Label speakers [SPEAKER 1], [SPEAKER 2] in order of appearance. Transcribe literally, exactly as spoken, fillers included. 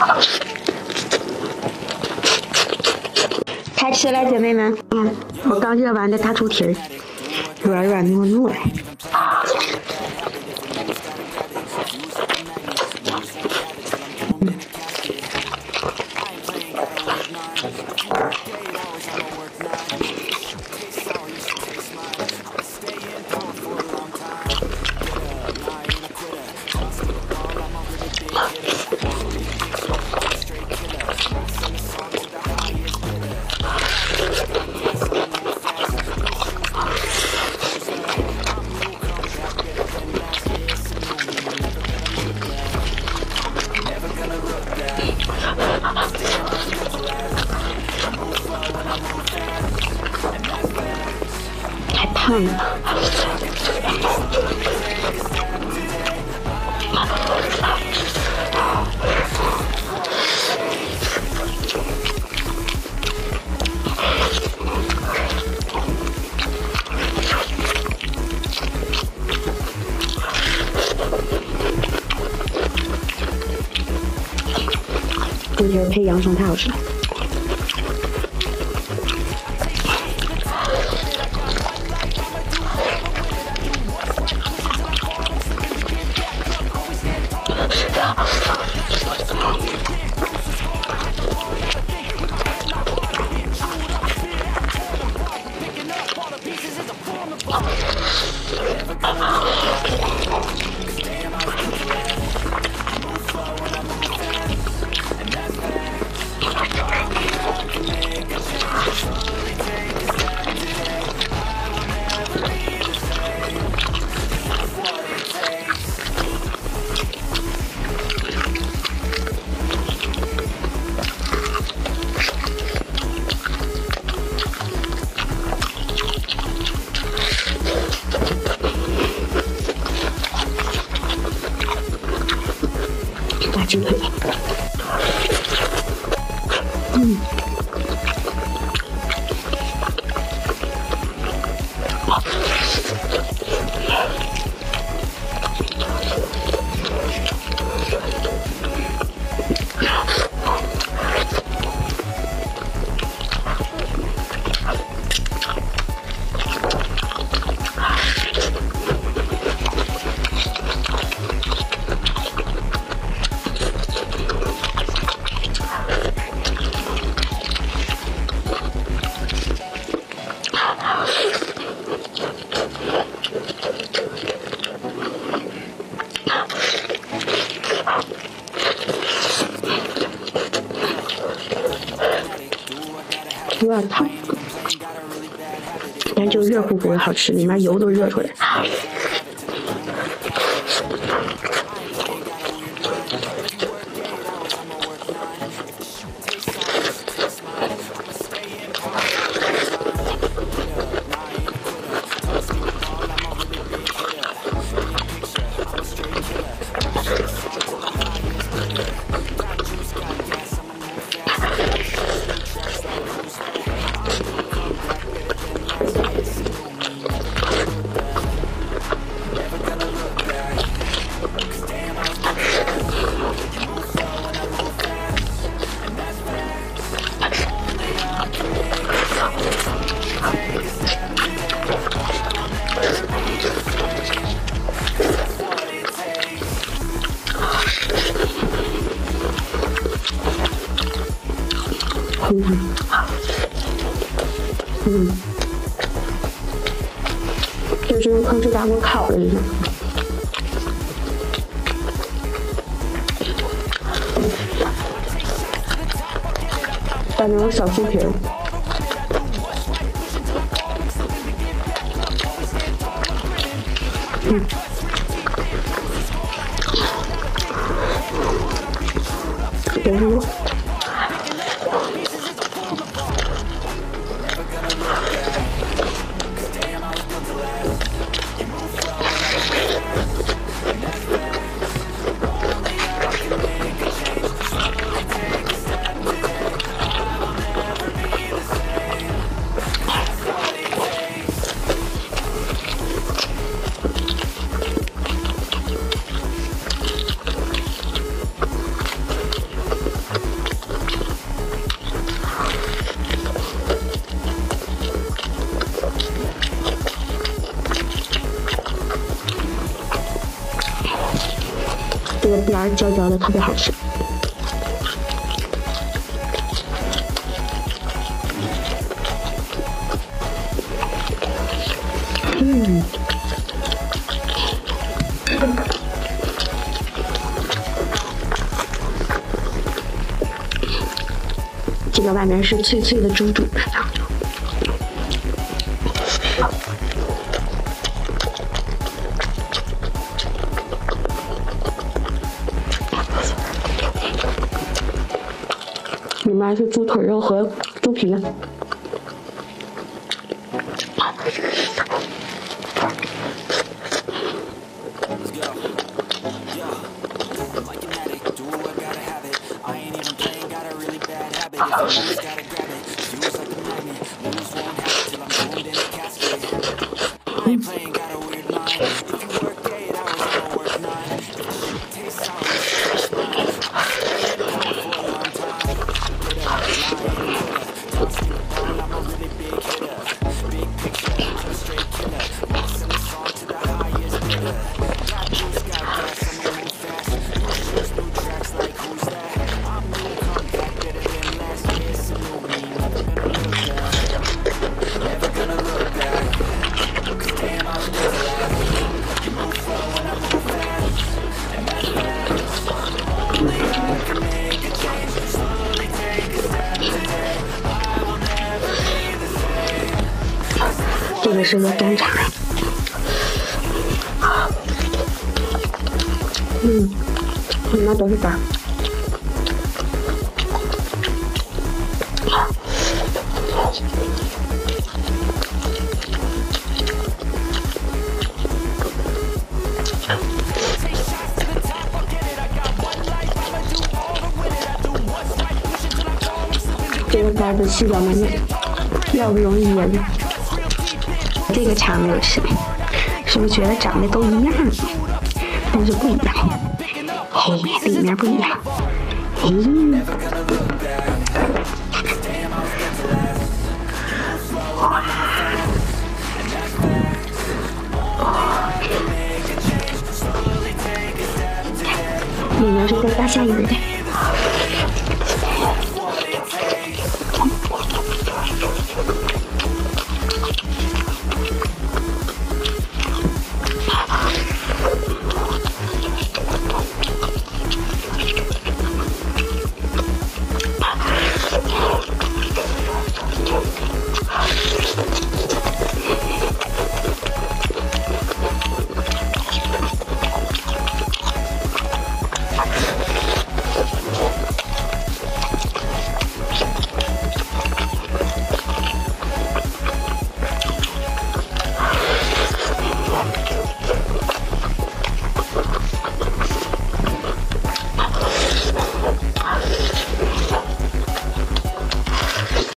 [SPEAKER 1] 开吃了，姐妹们。嗯，我刚热完的大猪蹄儿，软软糯糯。太烫了。猪蹄儿配洋葱太好吃了。大鸡腿，嗯，有点烫，但就热乎乎的好吃，里面油都热出来。嗯嗯，就是用空气炸锅烤了一下。把那种小猪皮儿，嗯，别入。 这个边儿焦焦的，特别好吃。嗯。这个外面是脆脆的猪肚子。里面是猪腿肉和猪皮。这个是个干肠，嗯，里面都是肝。这个肝子细嚼慢咽，要不容易噎着。这个肠没有吃，是不是觉得长得都一样？但是不一样，嘿，里面不一样。嗯，里面是带大象鱼的。